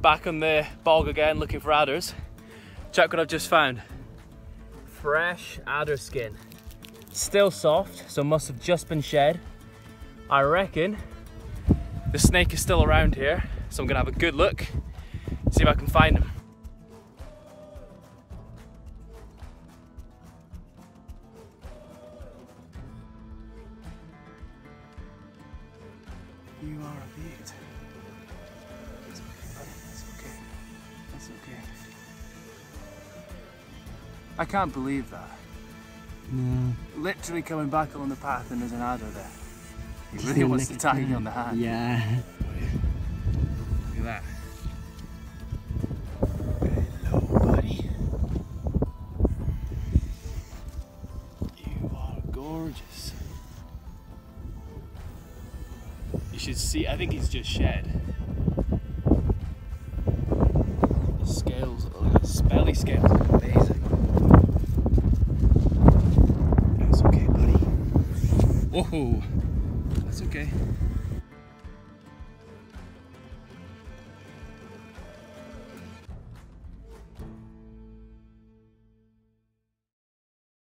Back on the bog again, looking for adders. Check what I've just found. Fresh adder skin. Still soft, so must have just been shed. I reckon the snake is still around here, so I'm gonna have a good look, see if I can find him. You are a beaut. It's okay, buddy. It's okay. It's okay. I can't believe that. No. Literally coming back along the path and there's an adder there. He really wants to tag you on the hand. Yeah. Look at that. Hello, buddy. You are gorgeous. You should see, I think he's just shed. The scales, look at his belly scales, amazing. That's okay, buddy. Whoa, that's okay.